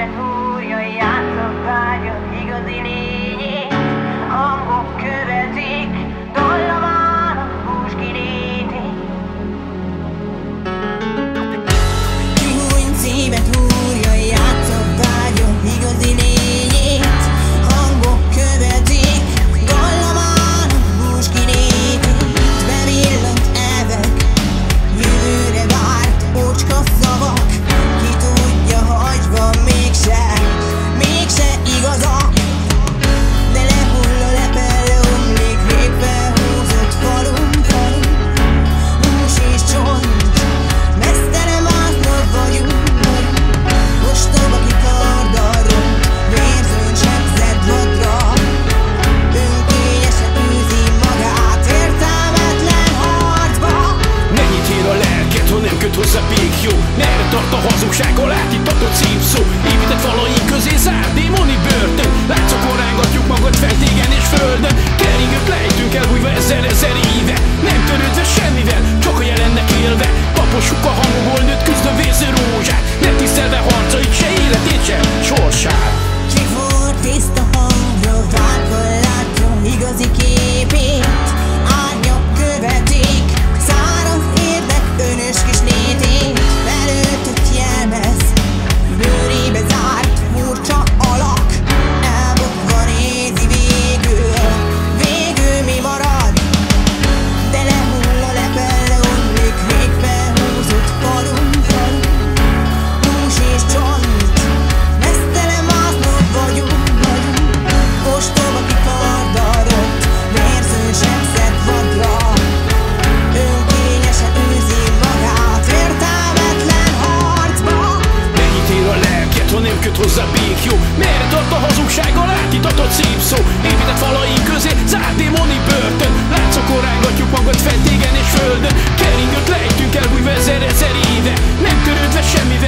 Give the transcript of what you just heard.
szíve húrja, játszott vágya igazi lényét. Hangok követik dallamának búzskirétét. Kihúnyt szívet húrja, játszott vágya igazi lényét. Hangok követik dallamának búzskirétét. Bevillant elvek, jövőre várt ócska szavak. Ki tudja, hogy van mégse igazak. De lehull a lepelle, omlik végbe húzott falunk. Hús és csont, mesztelen átlap vagyunk. Ostoba kikardarról, vérzőn sebzett vadra. Önkényesen űzi magát értelmetlen harcba. Mennyit ér a lelket, ha nem köt hozzá békjó? Merre tart a hazugság, a látítatott szívszó? Épített falaink közé zárt démoni börtön. Látszokon rángatjuk magad fent égen és földön. Keringőt lejtünk elbújva ezer éve. Nem törődve semmivel, csak a jelennek élve. Tapossuk a hangokból nőtt küzdön vérző rózsát. Nem tisztelve harcait, se életét, se sorsát. Kifúr tiszta hangra, várva látja igazi képét. Árnyak követik, száraz érdek önös kis létét. Belőtött jelmez, bőrébe zárt furcsa alak. Elbukva nézi végül mi marad. De lehull a lepelle, omlik végbe húzott falunk. Hús és csont, mesztelen másznok vagyunk. Ostoba kikardarott, vérzőn sebzett vadra. Önkényesen űzi magát értelmetlen harcba. Mennyit ér a lelket, ha nem köt hozzá békjó? Merre tart a hazugság, a látítatott szép szó? Épített falaink közé zárt démoni börtön. Látszokon rángatjuk magad fent égen és földön. Keringőt lejtünk elbújva ezer éve. Nem törődve semmivel,